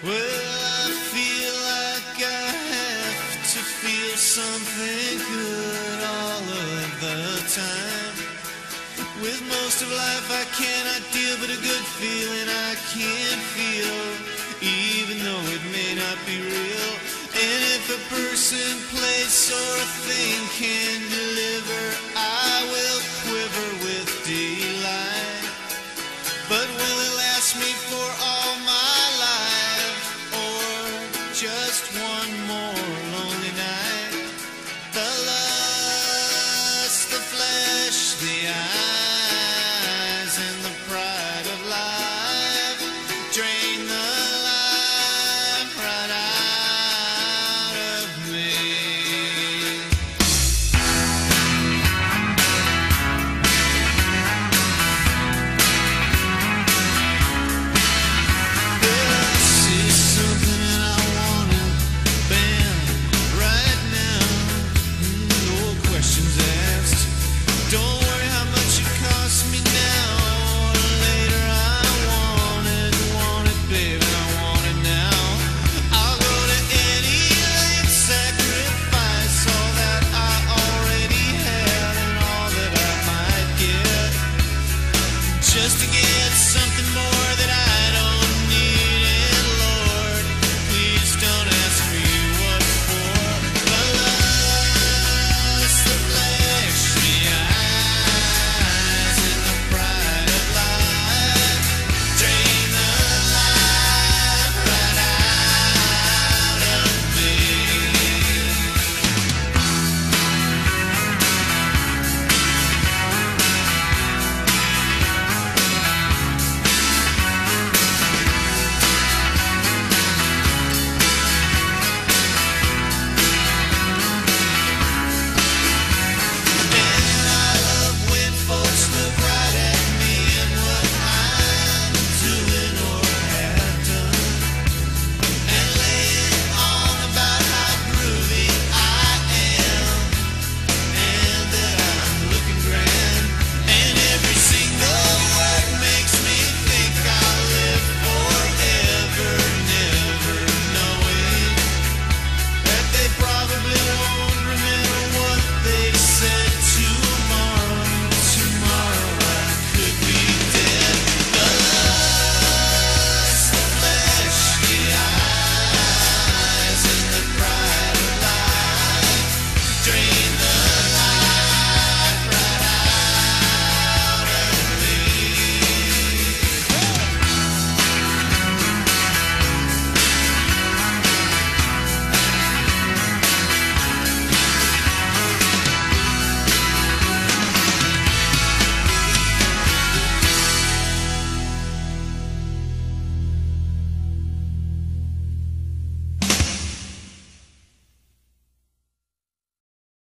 Well, I feel like I have to feel something good all of the time. With most of life I cannot deal, but a good feeling I can't feel, even though it may not be real. And if a person, place, or a thing can deliver